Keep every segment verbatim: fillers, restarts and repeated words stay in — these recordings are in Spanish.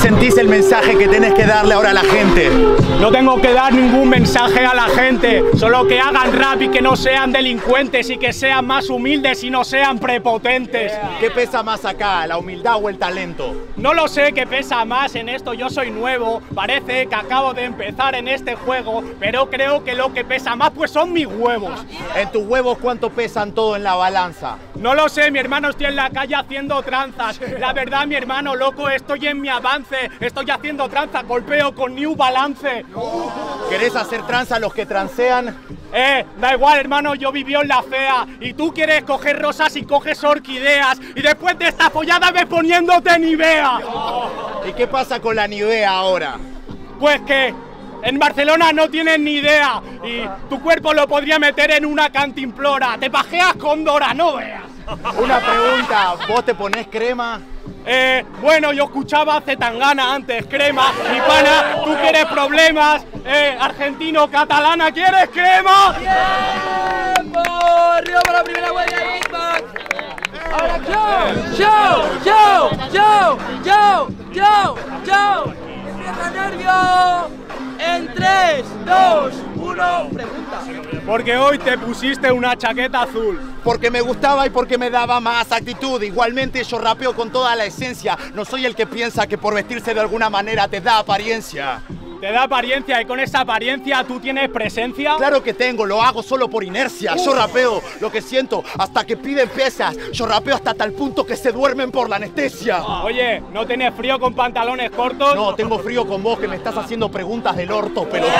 sentís el mensaje que tenés que darle ahora a la gente? No tengo que dar ningún mensaje a la gente, solo que hagan rap y que no sean delincuentes y que sean más humildes y no sean prepotentes. ¿Qué pesa más acá, la humildad o el talento? No lo sé qué pesa más en esto, yo soy nuevo, parece que acabo de empezar en este juego, pero creo que lo que pesa más pues son mis huevos. ¿En tus huevos cuánto pesan todo en la balanza? No lo sé, mi hermano, estoy en la calle haciendo tranzas. La verdad, mi hermano, loco, estoy en mi avance. Estoy haciendo tranza, golpeo con New Balance. ¿Querés hacer tranza a los que transean? Eh, da igual, hermano, yo viví en la fea. Y tú quieres coger rosas y coges orquídeas. Y después de esta follada ves poniéndote Nivea. ¿Y qué pasa con la Nivea ahora? Pues que en Barcelona no tienen ni idea. Y tu cuerpo lo podría meter en una cantimplora. Te pajeas con Dora, no veas. Una pregunta, ¿vos te ponés crema? Eh, bueno, yo escuchaba Zetangana antes, crema. Mi pana, tú quieres problemas. Eh, argentino, catalana, ¿quieres crema? ¡Tiempo! ¡Arriba para la primera huella de Hitbox! ¡Ahora yo! ¡Yo! ¡Yo! ¡Yo! ¡Yo! ¡Yo! ¡Yo! ¡Empieza nervio! En tres, dos, uno, pregunta. Porque hoy te pusiste una chaqueta azul. Porque me gustaba y porque me daba más actitud. Igualmente yo rapeo con toda la esencia. No soy el que piensa que por vestirse de alguna manera te da apariencia. Te da apariencia y con esa apariencia tú tienes presencia. Claro que tengo, lo hago solo por inercia. Yo rapeo lo que siento hasta que piden pesas. Yo rapeo hasta tal punto que se duermen por la anestesia. Oye, ¿no tenés frío con pantalones cortos? No, tengo frío con vos que me estás haciendo preguntas del orto, pelotudo.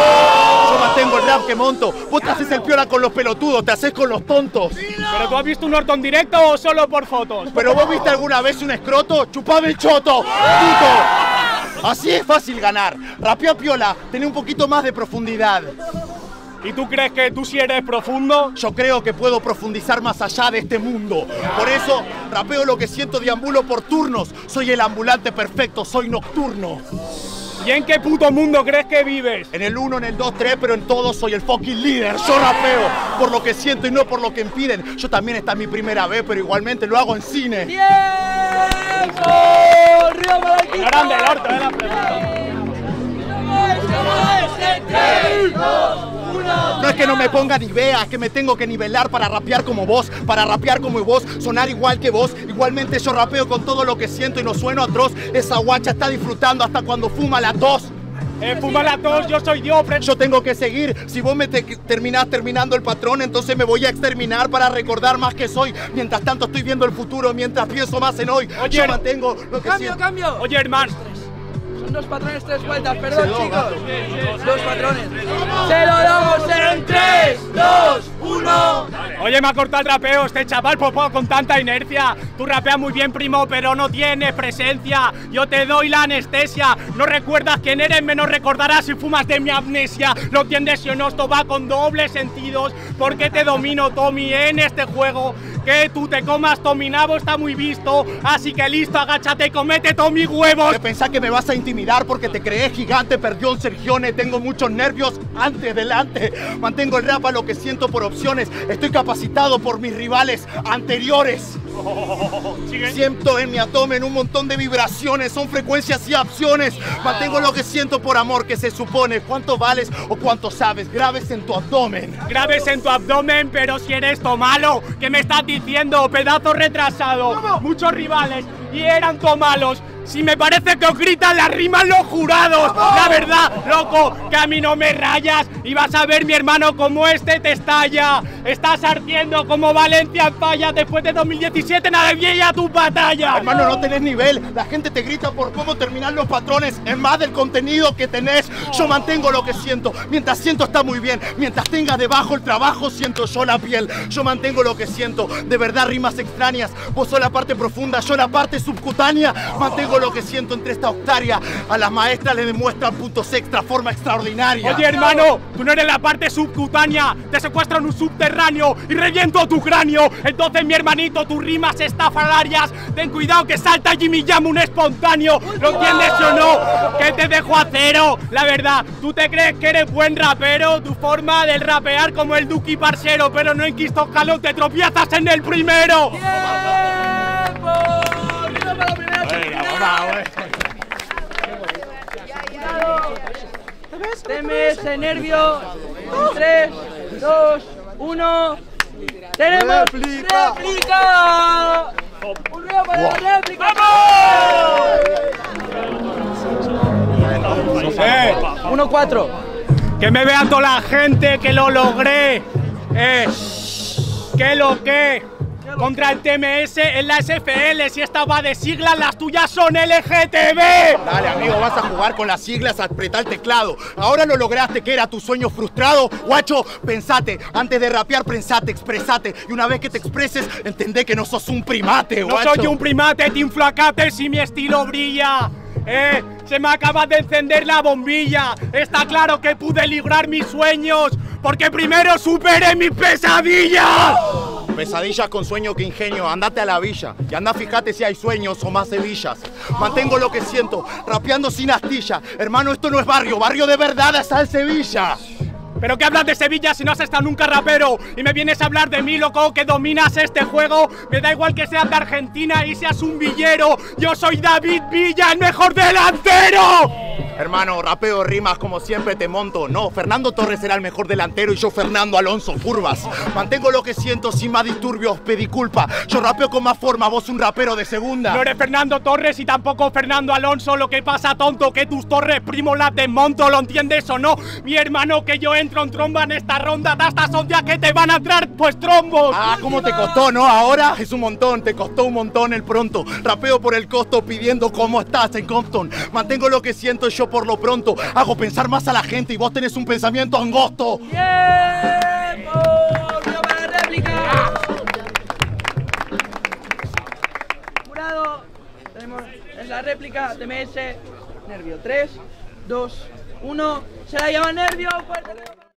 Yo mantengo el rap que monto. Vos te haces el piola con los pelotudos, te haces con los tontos. ¿Pero tú has visto un orto en directo o solo por fotos? ¿Pero vos viste alguna vez un escroto? ¡Chupame el choto! ¡Puto! Así es fácil ganar. Rapea piola, tené un poquito más de profundidad. ¿Y tú crees que tú sí eres profundo? Yo creo que puedo profundizar más allá de este mundo. Por eso, rapeo lo que siento, deambulo por turnos. Soy el ambulante perfecto, soy nocturno. ¿Y en qué puto mundo crees que vives? En el uno, en el dos, tres, pero en todo soy el fucking líder. Yo rapeo por lo que siento y no por lo que impiden. Yo también esta es mi primera vez, pero igualmente lo hago en cine. ¡Tiempo! ¡Río para el No eran del orto, eh, la pregunta. No es que no me ponga ni vea, es que me tengo que nivelar para rapear como vos, para rapear como vos, sonar igual que vos. Igualmente yo rapeo con todo lo que siento y no sueno atroz. Esa guacha está disfrutando hasta cuando fuma la tos. Eh, fuma la tos, yo soy Dios. Yo tengo que seguir. Si vos me te terminás terminando el patrón, entonces me voy a exterminar para recordar más que soy. Mientras tanto estoy viendo el futuro, mientras pienso más en hoy. Oye, yo mantengo lo que ¡Cambio, siento. cambio! Oye, hermano. Son dos patrones, tres vueltas, perdón, Se lo chicos. gato. Dos patrones. Se lo damos en tres, dos, uno. Oye, me ha cortado el rapeo este chaval por poco con tanta inercia. Tú rapeas muy bien, primo, pero no tienes presencia. Yo te doy la anestesia. No recuerdas quién eres, menos recordarás si fumas de mi amnesia. ¿Lo entiendes si o no? Esto va con dobles sentidos. Porque te domino, Tommy, en este juego. Que tú te comas Tommy Nabo está muy visto. Así que listo, agáchate y comete Tommy huevos. ¿Te pensás que me vas a intimidar porque te crees gigante? Perdió un Sergione, tengo muchos nervios antes, delante. Mantengo el rap a lo que siento por opciones. Estoy capacitado por mis rivales anteriores. Oh, siento en mi abdomen un montón de vibraciones, son frecuencias y opciones. Mantengo lo que siento por amor, que se supone. ¿Cuánto vales o cuánto sabes? Graves en tu abdomen. Graves en tu abdomen, pero si eres to malo, ¿qué me estás diciendo, pedazo retrasado? ¿Cómo? Muchos rivales y eran to malos. Si me parece que os gritan las rimas los jurados. La verdad, loco, que a mí no me rayas. Y vas a ver, mi hermano, cómo este te estalla. Estás ardiendo como Valencia en falla. Después de dos mil diecisiete, nada vieja tu batalla. Hermano, no tenés nivel. La gente te grita por cómo terminar los patrones. Es más del contenido que tenés. Yo mantengo lo que siento. Mientras siento está muy bien. Mientras tengas debajo el trabajo, siento yo la piel. Yo mantengo lo que siento. De verdad, rimas extrañas. Vos sos la parte profunda, yo la parte subcutánea. Mantengo lo que siento entre esta octaria. A las maestras le demuestran puntos extra, forma extraordinaria. Oye, hermano, tú no eres la parte subcutánea. Te secuestran un subterráneo y reviento tu cráneo. Entonces, mi hermanito, tus rimas estafalarias. Ten cuidado que salta Jimmy Jam un espontáneo. ¿Lo entiendes o no? Que te dejo a cero. La verdad, tú te crees que eres buen rapero. Tu forma de rapear como el Duki parcero. Pero no en Cristo Calón te tropiezas en el primero. ¡Tiempo! ¡Arriba para la primera! Venga, vamos, T M S, nervio. tres, dos, uno. ¡Tenemos réplica! ¡Réplica! ¡Un nuevo para la réplica! Eh, uno cuatro. que me vea toda la gente que lo logré. Eh, que lo que. Contra el T M S en la S F L. Si esta va de siglas, las tuyas son L G T B. Dale, amigo, vas a jugar con las siglas, a apretar el teclado. Ahora lo lograste, que era tu sueño frustrado. Guacho, pensate, antes de rapear, pensate, expresate. Y una vez que te expreses, entendé que no sos un primate, No guacho. soy un primate, te inflacates y mi estilo brilla. Eh, se me acaba de encender la bombilla. Está claro que pude librar mis sueños, porque primero superé mis pesadillas. Pesadillas con sueño que ingenio, andate a la villa. Y anda, fíjate si hay sueños o más hebillas. Mantengo lo que siento, rapeando sin astilla. Hermano, esto no es barrio, barrio de verdad está en Sevilla. ¿Pero qué hablas de Sevilla si no has estado nunca rapero? Y me vienes a hablar de mí, loco, que dominas este juego. Me da igual que seas de Argentina y seas un villero. Yo soy David Villa, el mejor delantero. Hermano, rapeo rimas como siempre te monto. No, Fernando Torres era el mejor delantero y yo Fernando Alonso, curvas. Mantengo lo que siento sin más disturbios, pedí culpa. Yo rapeo con más forma, vos un rapero de segunda. No eres Fernando Torres y tampoco Fernando Alonso. Lo que pasa, tonto, que tus torres, primo, las desmonto. ¿Lo entiendes o no? Mi hermano, que yo entro en tromba en esta ronda. De estas ondas que te van a entrar, pues trombos. Ah, ¿cómo te costó, no? Ahora es un montón, te costó un montón el pronto. Rapeo por el costo pidiendo cómo estás en Compton. Mantengo lo que siento yo por lo pronto. Hago pensar más a la gente y vos tenés un pensamiento angosto. ¡Tiempo! ¡Río para la réplica! Jurado, tenemos en la réplica T M S, nervio. tres, dos, uno. Se la llama nervio.